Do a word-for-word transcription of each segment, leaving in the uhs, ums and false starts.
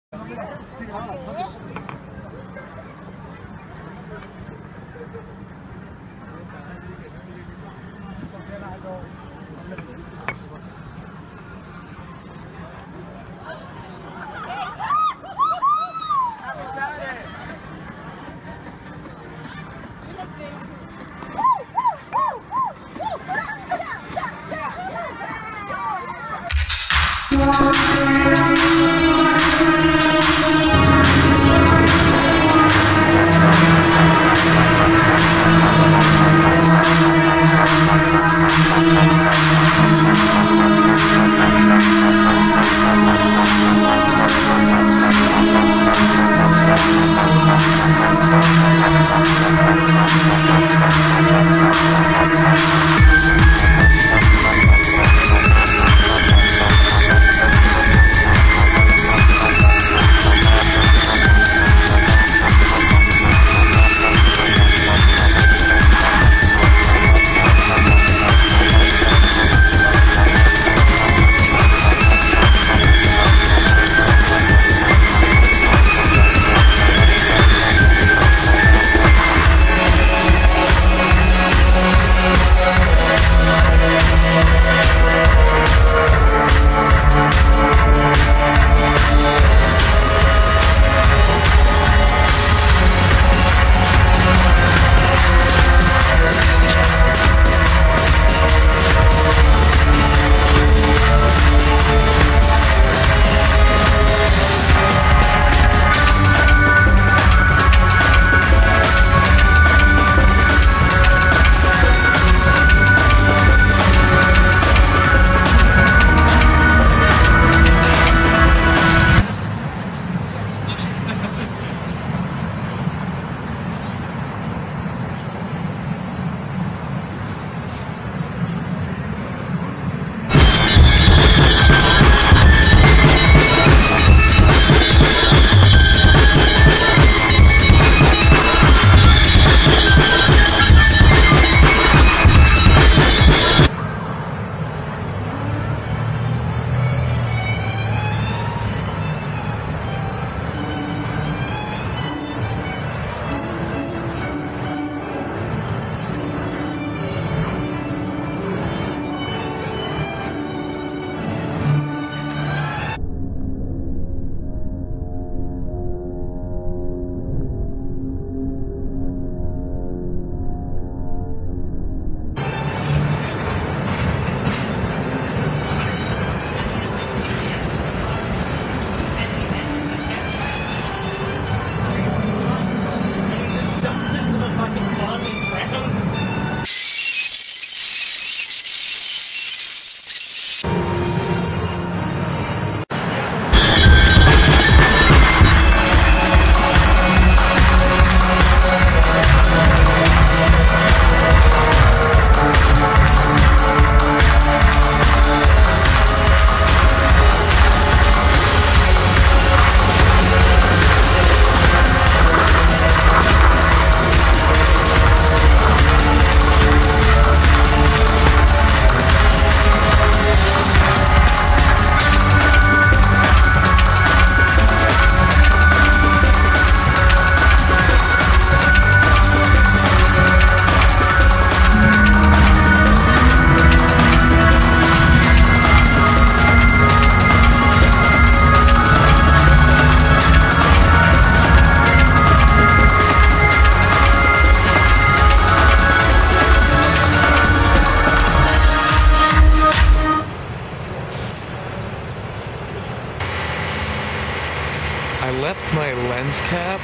I left my lens cap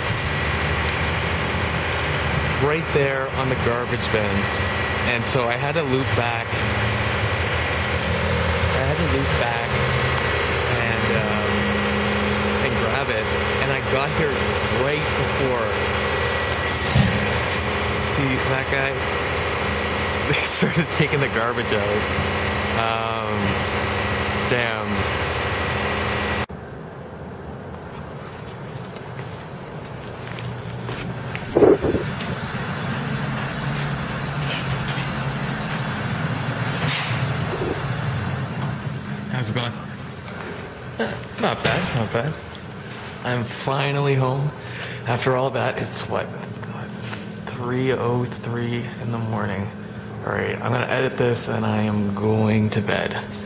right there on the garbage bins, and so I had to loop back. I had to loop back and um, and grab it, and I got here right before. See that guy? They started taking the garbage out. Um, damn. How's it going? Uh, not bad, not bad. I'm finally home. After all that, it's what, three oh three in the morning. All right, I'm gonna edit this and I am going to bed.